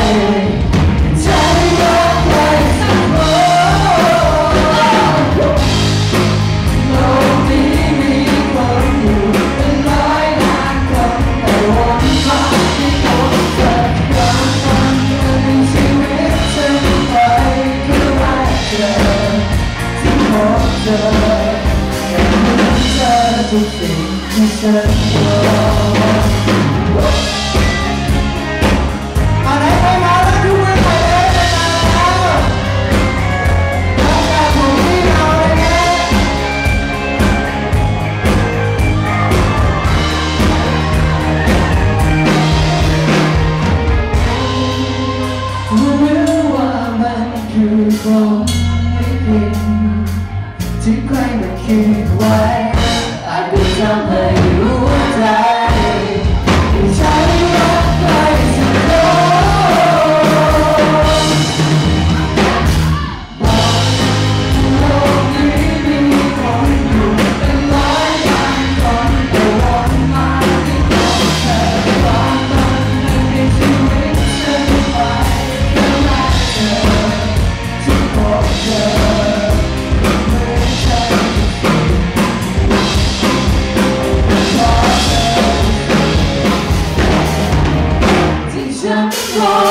ใจรักใครสักคนโลกนี้มีคนอยู่เป็นร้อยล้านคนแต่วันมาที่พบเธอบางวันในชีวิตฉันไปคือรักเธอที่พบเธอแต่เหมือนเธอทุกสิ่งที่ฉันรอคือความไม่ผิดที่ใครมาคิดไว้อาจจะทำให้หัวใจใจรักใครสักคนโลกนี้มีคนอยู่เป็นร้อยล้านคนแต่วนมาที่พบเธอบางวันในชีวิตฉันไปเพื่อรักเธอที่พบเธอเหมือนฉันที่ฉันรอ